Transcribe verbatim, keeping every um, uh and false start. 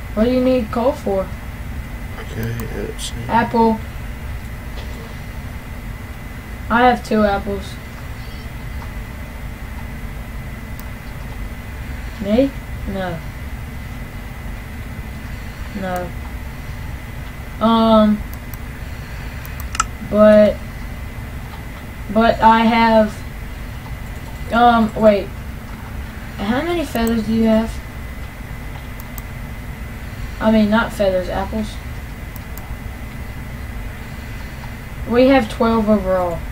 What do you need coal for? Okay, let's see. Apple. I have two apples. Me? No. No. Um. But. But I have. Um, wait. How many feathers do you have? I mean, not feathers, apples. We have twelve overall.